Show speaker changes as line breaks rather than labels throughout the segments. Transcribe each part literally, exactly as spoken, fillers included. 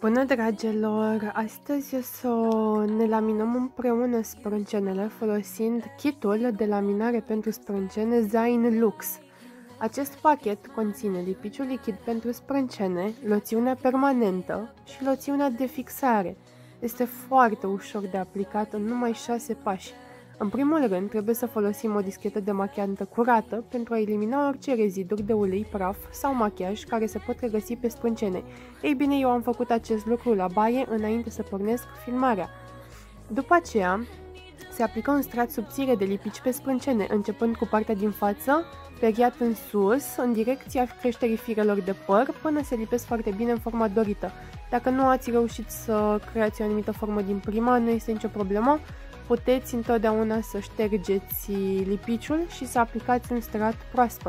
Bună, dragilor! Astăzi o să ne laminăm împreună sprâncenele folosind kitul de laminare pentru sprâncene Zain Lux. Acest pachet conține lipiciul lichid pentru sprâncene, loțiunea permanentă și loțiunea de fixare. Este foarte ușor de aplicat în numai șase pași. În primul rând, trebuie să folosim o dischetă demachiantă curată pentru a elimina orice reziduri de ulei, praf sau machiaj care se pot regăsi pe sprâncene. Ei bine, eu am făcut acest lucru la baie înainte să pornesc filmarea. După aceea, se aplică un strat subțire de lipici pe sprâncene, începând cu partea din față, periat în sus, în direcția creșterii firelor de păr, până se lipesc foarte bine în forma dorită. Dacă nu ați reușit să creați o anumită formă din prima, nu este nicio problemă. Puteți întotdeauna să ștergeți lipiciul și să aplicați un strat proaspăt.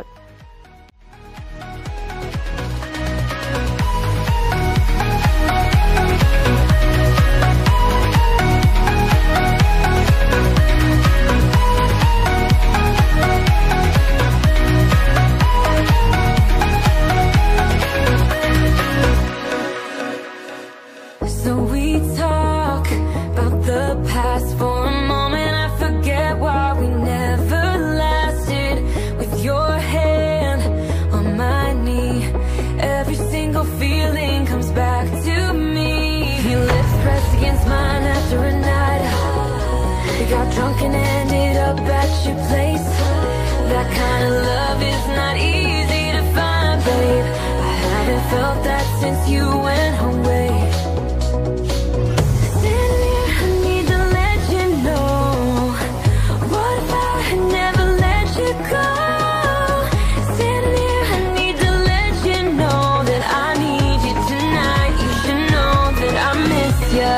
Got drunk and ended up at your place. That kind of love is not easy to find, babe. I haven't felt that since you went away. Sitting here, I need to let you know. What if I had never let you go? Sitting here, I need to let you know that I need you tonight. You should know that I miss you.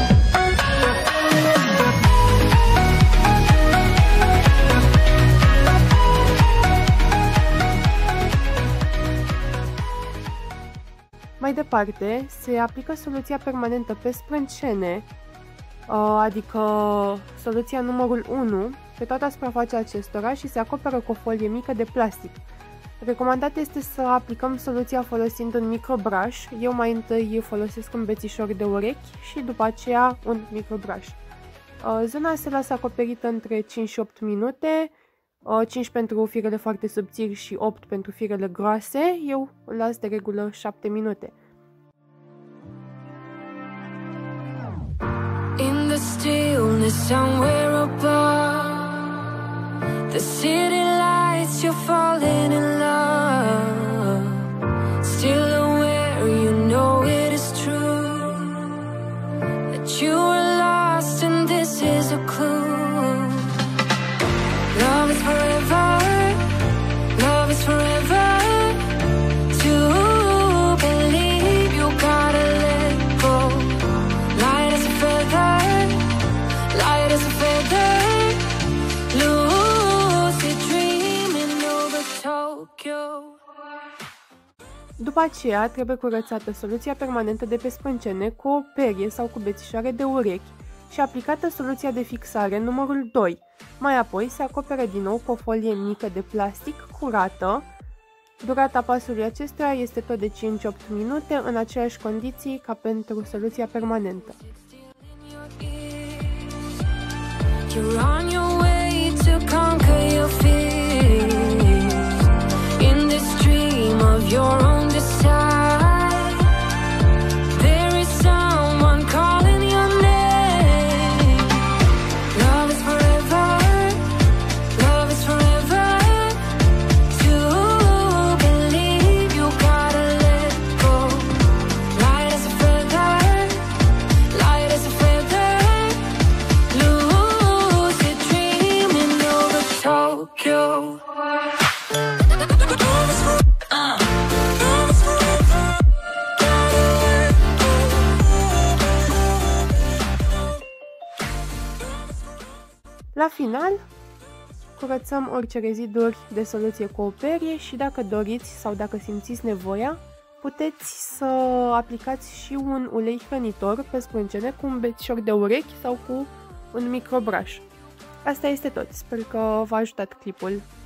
Mai departe, se aplică soluția permanentă pe sprâncene, adică soluția numărul unu, pe toată suprafața acestora și se acoperă cu o folie mică de plastic. Recomandat este să aplicăm soluția folosind un microbrush. Eu mai întâi folosesc un bețișor de urechi și după aceea un microbrush. Zona se lasă acoperită între cinci și opt minute, cinci pentru firele foarte subțiri și opt pentru firele groase. Eu îl las de regulă șapte minute.
In the stillness somewhere above the city lights, you're falling in love. Still aware, you know it is true that you were lost and this is a clue. Love is forever, love is forever. To believe you gotta let go. Light as a feather, light as a feather. Lucid dreaming over Tokyo.
După aceea trebuie curățată soluția permanentă de pe sprâncene cu o perie sau cu bețișoare de urechi și aplicată soluția de fixare numărul doi. Mai apoi se acoperă din nou cu o folie mică de plastic curată. Durata pasului acestuia este tot de cinci opt minute, în aceleași condiții ca pentru soluția permanentă.
You're on your way to conquer your fears. In this dream of your own desire, there is someone calling your name. Love is forever, love is forever. To believe you gotta let go. Light as a feather, light as a feather. Lucid dreaming over Tokyo.
La final, curățăm orice reziduri de soluție cu o perie și dacă doriți sau dacă simțiți nevoia, puteți să aplicați și un ulei hrănitor pe sprâncene cu un bețișor de urechi sau cu un microbrush. Asta este tot, sper că v-a ajutat clipul.